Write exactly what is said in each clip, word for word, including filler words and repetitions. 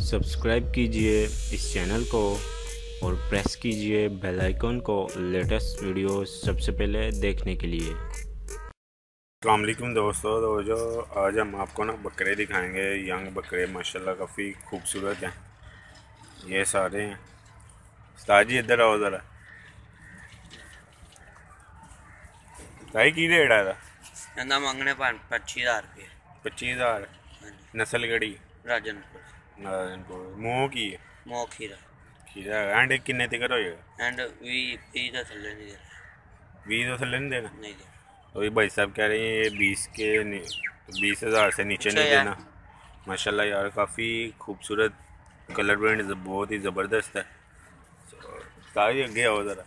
Subscribe कीजिए इस channel को और प्रेस कीजिए बेल आइकन को लेटेस्ट वीडियो सबसे पहले देखने के लिए। अस्सलाम वालेकुम दोस्तों, तो जो आज हम आपको ना बकरे दिखाएंगे। यंग बकरे माशाल्लाह काफ़ी खूबसूरत हैं। ये सारे हैं। उस्ताद जी इधर आओ ज़रा। ताई की रेट है? ना मंगने पच्चीस हज़ार रुपये। पच्चीस हज़ार नस्ल कड़ी? राजनपुर। राजनपुर। मुँह की है? मोह खीरा। खीरा एंड किन्ने तक होएगा? एंड वी बीस तो थल्ले नहीं देना। बीस तो थल्ले नहीं देना? नहीं देना। तो ये भाई साहब कह रहे हैं ये बीस के बीस हज़ार से नीचे नहीं देना। माशाल्लाह यार काफ़ी खूबसूरत कलर प्रिंट बहुत ही ज़बरदस्त है। सारी अगे आओ ज़रा।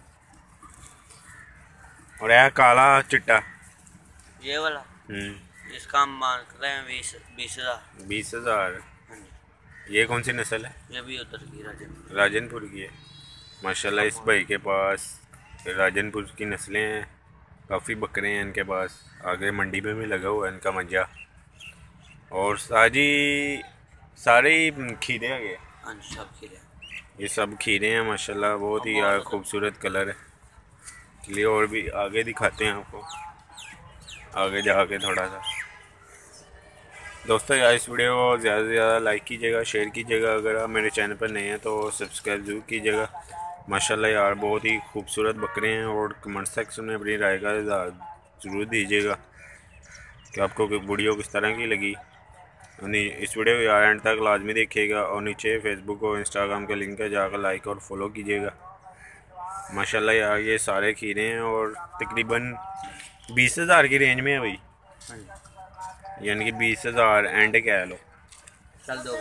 और यह काला चिट्टा ये वाला इसका हम मान रहे हैं बीस बीस हज़ार। बीस हज़ार ये कौन सी नस्ल है? ये भी उधर की राजनपुर राजनपुर की है। माशाल्लाह इस भाई के पास राजनपुर की नस्लें हैं। काफ़ी बकरे हैं इनके पास। आगे मंडी में भी लगा हुआ है इनका मंजा। और साजी सारे ही खीरे आ गए। सब खीरे ये सब खीरे हैं माशाल्लाह। बहुत ही यार खूबसूरत कलर है। चलिए और भी आगे दिखाते हैं आपको, आगे जाके थोड़ा सा। दोस्तों यार इस वीडियो को ज़्यादा से ज़्यादा लाइक कीजिएगा, शेयर कीजिएगा। अगर आप मेरे चैनल पर नए हैं तो सब्सक्राइब जरूर कीजिएगा। माशाल्लाह यार बहुत ही खूबसूरत बकरे हैं। और कमेंट सेक्शन में अपनी राय का ज़रूर दीजिएगा कि आपको वीडियो किस तरह की लगी। इस वीडियो को यार एंड तक लाजमी देखिएगा। और नीचे फेसबुक और इंस्टाग्राम का लिंक है, जाकर लाइक और फॉलो कीजिएगा। माशाल्लाह यार ये सारे खीरे हैं और तकरीबन बीस हज़ार की रेंज में है भाई। यानी कि बीस हज़ार एंड कह लो। चल दो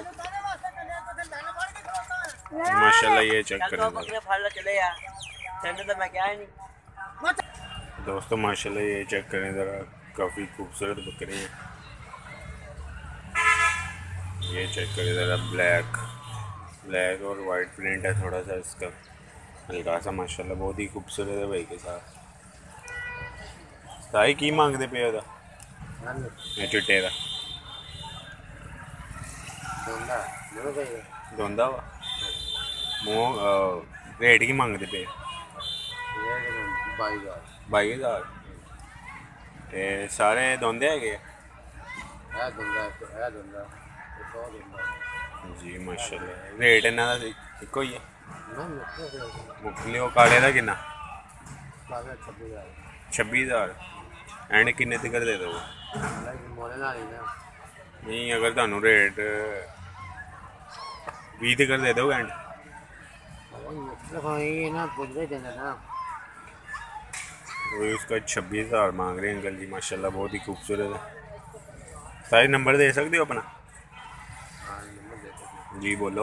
माशाल्लाह ये चेक करें दोस्तों, माशाल्लाह ये चेक करें ज़रा। काफ़ी खूबसूरत बकरे हैं। ये चेक करें ज़रा। ब्लैक ब्लैक और वाइट प्रिंट है थोड़ा सा इसका हल्का सा। माशाल्लाह बहुत ही खूबसूरत है भाई के साथ। ताई की मांगते पे था चिट्टे का दोंदा वा मुँह रेट की मांगते पे? बाई हज़ार ते सारे दोंदे है जी। माशाल्लाह रेट इन्हों का इको ही है? मुखली वो काले का किन्ना? छब्बी हज़ार एंड किन्ने तक दे दो? नहीं अगर थानू रेट भी तक दे दो एंड? वही उसका छब्बीस हज़ार मांग रहे हैं अंकल जी। माशाल्लाह बहुत ही खूबसूरत है। सारे नंबर दे सकते हो अपना? जी बोलो।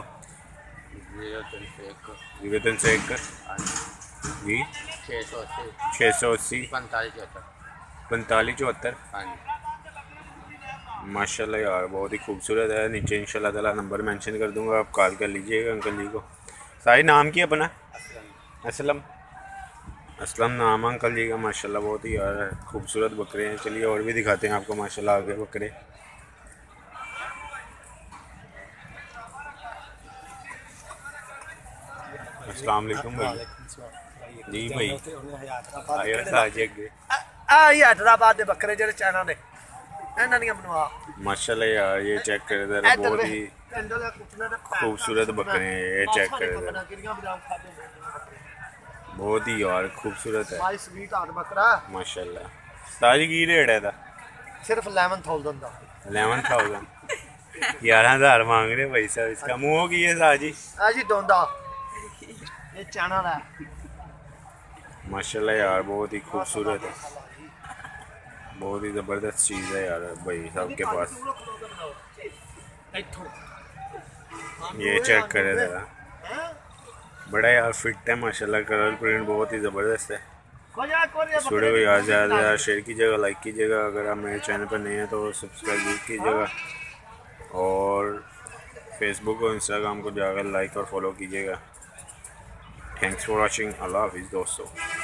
जीरो तीन सौ एक जी छः सौ अस्सी पैंतालीस चौहत्तर। माशाल्लाह यार बहुत ही खूबसूरत है। नीचे इंशाल्लाह ताला नंबर मेंशन कर दूंगा, आप कॉल कर लीजिएगा अंकल जी को। सारी नाम की अपना? असलम। असलम नाम अंकल जी का। माशाल्लाह बहुत ही यार खूबसूरत बकरे हैं। चलिए और भी दिखाते हैं आपको माशाल्लाह आगे बकरे। अस्सलाम वालेकुम भाई। जी भाई हैदराबाद के बकरे जो चाइना ने बनवा। माशाल्लाह यार ये चेक करे ज़रा। बहुत ही खूबसूरत बकरे हैं। ये चेक करे ज़रा। बहुत ही यार खूबसूरत है माशाल्लाह। सारी की रेट है? सिर्फ इलेवन थाउजेंड का। इलेवन थाउजेंड ग्यारह हज़ार मांग रहे भाई साहब। इसका मुँह की है साजी? जी दोंदा ये चाइना का। माशाल्लाह यार बहुत ही खूबसूरत है। बहुत ही ज़बरदस्त चीज़ है यार भाई साहब के पास। ये चेक करे ज़रा। बड़ा यार फिट है माशाल्लाह। कलर प्रिंट बहुत ही ज़बरदस्त है। इस वीडियो को यार ज़्यादा से ज़्यादा शेयर कीजिएगा, लाइक कीजिएगा। अगर आप मेरे चैनल पर नए हैं तो सब्सक्राइब जरूर कीजिएगा। और फेसबुक और इंस्टाग्राम को जाकर लाइक और फॉलो कीजिएगा। Thanks for watching. अल्लाह हाफिज़ दोस्तों।